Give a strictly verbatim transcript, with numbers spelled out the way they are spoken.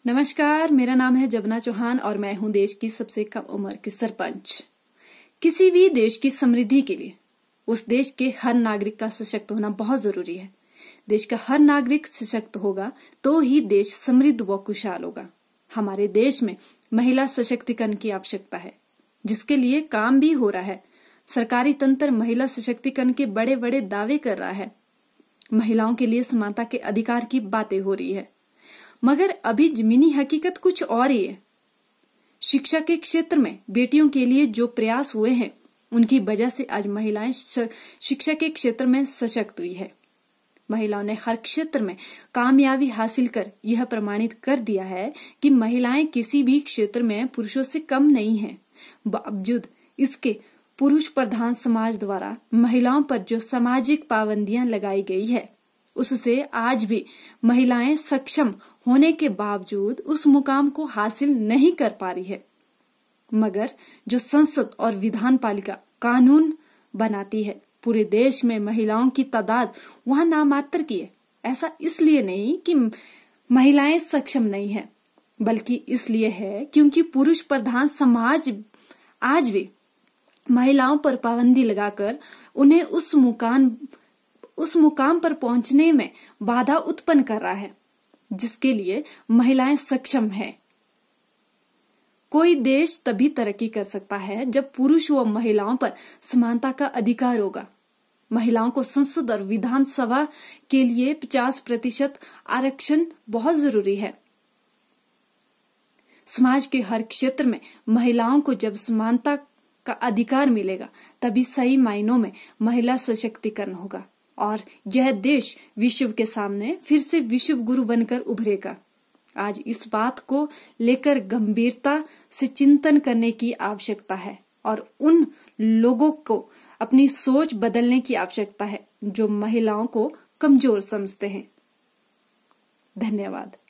नमस्कार, मेरा नाम है जबना चौहान और मैं हूं देश की सबसे कम उम्र की सरपंच। किसी भी देश की समृद्धि के लिए उस देश के हर नागरिक का सशक्त होना बहुत जरूरी है। देश का हर नागरिक सशक्त होगा तो ही देश समृद्ध व खुशहाल होगा। हमारे देश में महिला सशक्तिकरण की आवश्यकता है, जिसके लिए काम भी हो रहा है। सरकारी तंत्र महिला सशक्तिकरण के बड़े बड़े दावे कर रहा है। महिलाओं के लिए समानता के अधिकार की बातें हो रही है, मगर अभी जमीनी हकीकत कुछ और ही है। शिक्षा के क्षेत्र में बेटियों के लिए जो प्रयास हुए हैं, उनकी वजह से आज महिलाएं शिक्षा के क्षेत्र में सशक्त हुई है। महिलाओं ने हर क्षेत्र में कामयाबी हासिल कर यह प्रमाणित कर दिया है कि महिलाएं किसी भी क्षेत्र में पुरुषों से कम नहीं हैं। बावजूद इसके पुरुष प्रधान समाज द्वारा महिलाओं पर जो सामाजिक पाबंदियां लगाई गई है, उससे आज भी महिलाएं सक्षम होने के बावजूद उस मुकाम को हासिल नहीं कर पा रही है। मगर जो संसद और विधान पालिका कानून बनाती है, पूरे देश में महिलाओं की तादाद वहां नामात्र की है। ऐसा इसलिए नहीं कि महिलाएं सक्षम नहीं है, बल्कि इसलिए है क्योंकि पुरुष प्रधान समाज आज भी महिलाओं पर पाबंदी लगाकर उन्हें उस मुकाम उस मुकाम पर पहुंचने में बाधा उत्पन्न कर रहा है, जिसके लिए महिलाएं सक्षम हैं। कोई देश तभी तरक्की कर सकता है जब पुरुष व महिलाओं पर समानता का अधिकार होगा। महिलाओं को संसद और विधानसभा के लिए पचास प्रतिशत आरक्षण बहुत जरूरी है। समाज के हर क्षेत्र में महिलाओं को जब समानता का अधिकार मिलेगा, तभी सही मायनों में महिला सशक्तिकरण होगा और यह देश विश्व के सामने फिर से विश्व गुरु बनकर उभरेगा। आज इस बात को लेकर गंभीरता से चिंतन करने की आवश्यकता है और उन लोगों को अपनी सोच बदलने की आवश्यकता है जो महिलाओं को कमजोर समझते हैं। धन्यवाद।